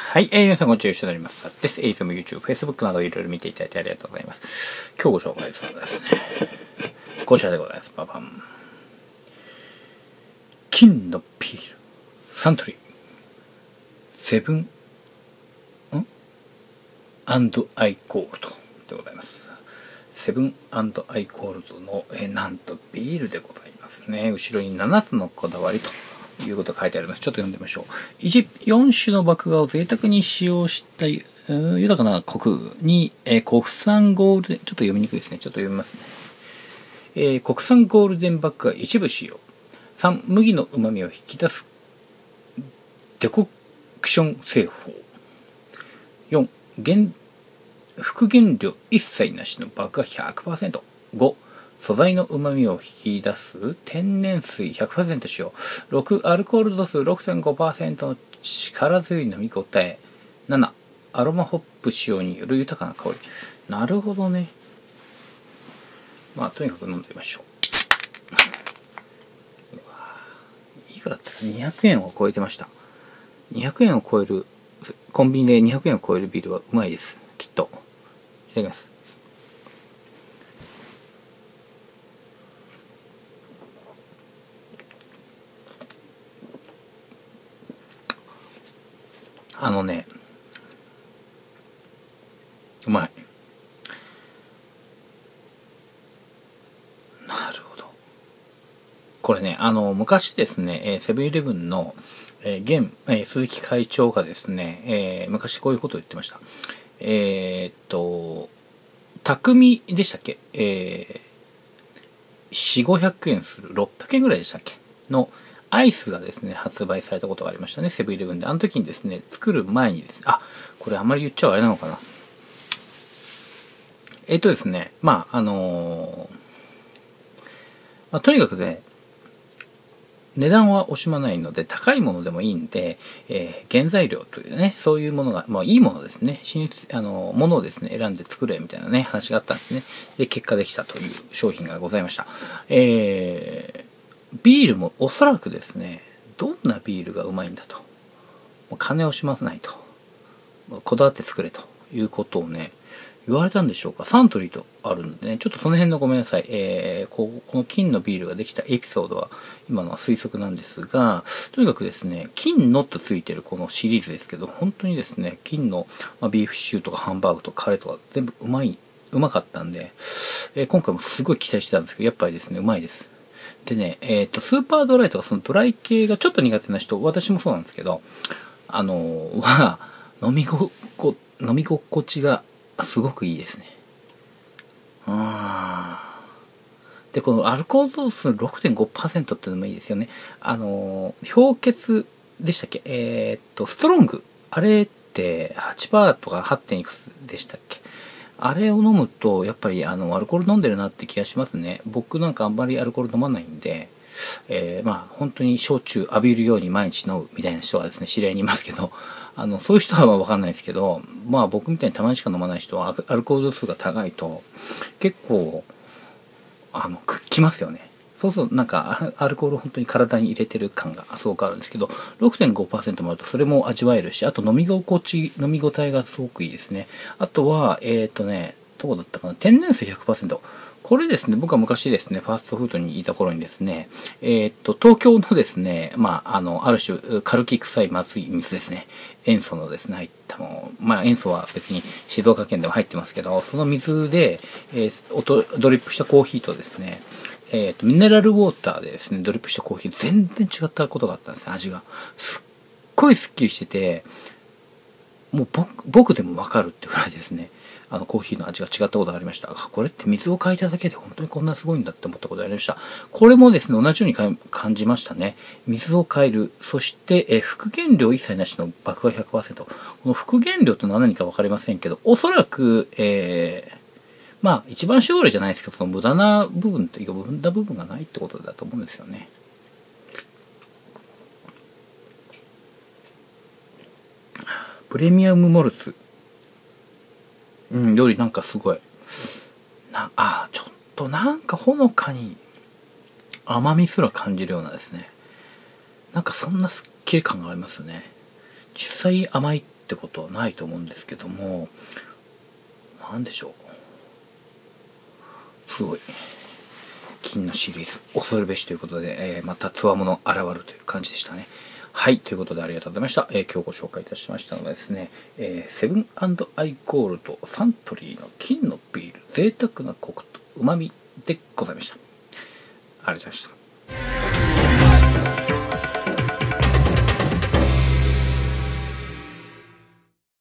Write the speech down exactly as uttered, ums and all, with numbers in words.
はい、えー、皆さんこんにちは、吉田成ますです。えー、いつも YouTube、Facebook などいろいろ見ていただいてありがとうございます。今日ご紹介するのはですね、こちらでございます。ババン。金のピール、サントリー、セブン、んアンドアイゴールドでございます。セブンアンドアイゴールドの、えー、なんとビールでございますね。後ろにななつのこだわりということが書いてあります。ちょっと読んでみましょう。いち、よん種の麦芽を贅沢に使用した豊かなコクに、えー、国産ゴールデン、ちょっと読みにくいですね。ちょっと読みますね。えー、国産ゴールデン麦芽一部使用。さん、麦の旨味を引き出すデコクション製法。よん、原副原料一切なしの麦芽 ひゃくパーセント。ご、素材の旨味を引き出す天然水 ひゃくパーセント 使用。ろく、アルコール度数 ろくてんごパーセント の力強い飲み応え。なな、アロマホップ使用による豊かな香り。なるほどね。まあとにかく飲んでみましょう。いくらだったかにひゃくえんを超えてました。にひゃくえんを超えるコンビニでにひゃくえんを超えるビールはうまいです、きっと。いただきます。あのね、うまい。なるほど。これね、あの昔ですね、セブンイレブンの、えー、現、えー、鈴木会長がですね、えー、昔こういうことを言ってました。えー、っと匠でしたっけ、えー、よん、ごひゃくえんするろっぴゃくえんぐらいでしたっけのアイスがですね発売されたことがありましたね、セブンイレブンで。あの時にですね、作る前にですね、あ、これあんまり言っちゃあれなのかな。えー、っとですね、まああのーまあ、とにかくね、値段は惜しまないので、高いものでもいいんで、えー、原材料というね、そういうものが、まあいいものですね、新あのものをですね、選んで作れみたいなね、話があったんですね。で、結果できたという商品がございました。えー、ビールもおそらくですね、どんなビールがうまいんだと。金を惜しませないと。こだわって作れということをね、言われたんでしょうか。サントリーとあるんでね、ちょっとその辺のごめんなさい。えー、ここの金のビールができたエピソードは今のは推測なんですが、とにかくですね、金のとついてるこのシリーズですけど、本当にですね、金の、まあ、ビーフシチューとかハンバーグとかカレーとか全部うまい、うまかったんで、えー、今回もすごい期待してたんですけど、やっぱりですね、うまいです。でね、えっと、スーパードライとかそのドライ系がちょっと苦手な人、私もそうなんですけど、あのー、は、飲みごこ、飲み心地がすごくいいですね。あで、このアルコール度数 ろくてんごパーセント っていうのもいいですよね。あのー、氷結でしたっけ、えー、っと、ストロング。あれってはちパーセントとか はち. いくつでしたっけ。あれを飲むと、やっぱりあの、アルコール飲んでるなって気がしますね。僕なんかあんまりアルコール飲まないんで、えー、まあ本当に焼酎浴びるように毎日飲むみたいな人はですね、知り合いにいますけど、あのそういう人は分かんないですけど、まあ僕みたいにたまにしか飲まない人はアルコール度数が高いと結構あのきますよね。そうするとなんかアルコールを本当に体に入れてる感がすごくあるんですけど、 ろくてんごパーセント もあるとそれも味わえるし、あと飲み心地飲み応えがすごくいいですね。あとはえっ、ー、とねどこだったかな、天然水 ひゃくパーセント。これですね、僕は昔ですね、ファーストフードにいた頃にですね、えー、っと、東京のですね、まあ、あの、ある種、カルキ臭いまずい水ですね、塩素のですね、入ったもの、まあ、塩素は別に静岡県でも入ってますけど、その水で、えー、ドリップしたコーヒーとですね、えー、っと、ミネラルウォーターでですね、ドリップしたコーヒー、全然違ったことがあったんですね、味が。すっごいスッキリしてて、もう僕、僕でもわかるってぐらいですね、あのコーヒーの味が違ったことがありました。これって水を変えただけで本当にこんなすごいんだって思ったことがありました。これもですね、同じように感じましたね。水を変える。そして、え副原料一切なしの麦芽 ひゃくパーセント。この副原料とは何か分かりませんけど、おそらく、えー、まあ、一番搾りじゃないですけど、その無駄な部分というか、無駄部分がないってことだと思うんですよね。プレミアムモルツ。うん、よりなんかすごい。な、あ、ちょっとなんかほのかに甘みすら感じるようなですね。なんかそんなすっきり感がありますよね。実際甘いっってことはないと思うんですけども、なんでしょう、すごい金のシリーズ恐るべしということで、えー、またつわもの現るという感じでしたね。はい、ということでありがとうございました。えー、今日ご紹介いたしましたのはですね、えー、セブン&アイゴールドサントリーの金のビール贅沢なコクと旨味でございました。ありがとうございました。